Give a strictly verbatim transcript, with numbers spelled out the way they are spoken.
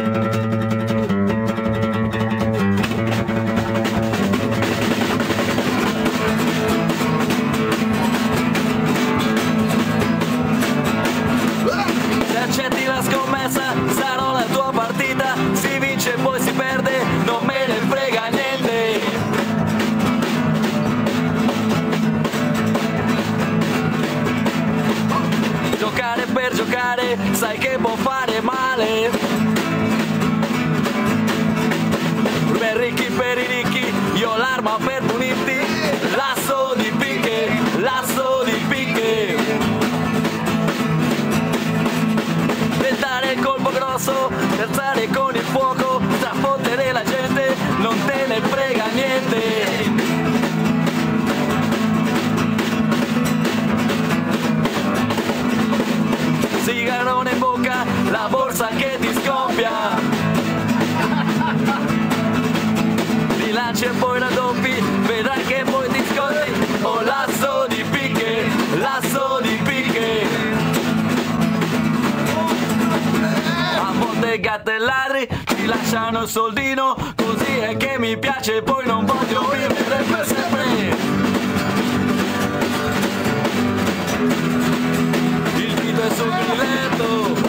Se accetti la scommessa sarò la tua partita, si vince e poi si perde, non me ne frega niente. Giocare per giocare, sai che può fare male. Per ricchi, per i ricchi, io l'arma per punirti. Lasso di picche, lasso di picche. Tentare il colpo grosso, scherzare con il fuoco, trafottere la gente, non te ne frega niente. Sigarone in bocca, la borsa che ti scoppia. Ti lanci e poi raddoppi, vedrai che poi ti scotti. Oh, lasso di picche, lasso di picche. A volte gatte e ladri ti lasciano il soldino, così è che mi piace, poi non voglio vivere per sempre. Il dito è sul grilletto.